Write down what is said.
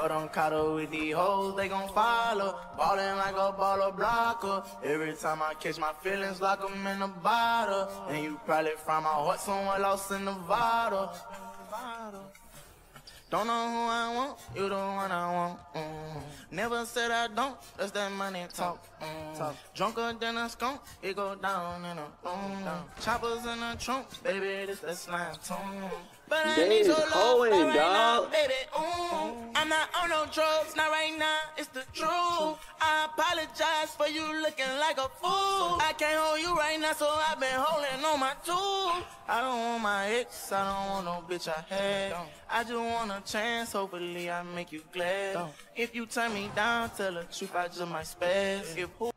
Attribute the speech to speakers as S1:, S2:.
S1: But I'm caught up with these hoes, they gon' follow. Ballin' like a baller blocker. Every time I catch my feelings, lock 'em in a bottle. And you probably find my heart somewhere lost in Nevada. Don't know who I want, you the one I want. Never said I don't, that's that money talk. Drunker than a skunk, it go down in a choppers in the trunk, baby, this that slime tune. But I need your love right now, baby. I'm not on no drugs, not right now, it's the truth. I apologize for you looking like a fool. I can't hold you right now, so I've been holding on my tools. I don't want my ex, I don't want no bitch I had. I just want a chance, hopefully I make you glad. If you turn me down, tell the truth, I just might spaz. If who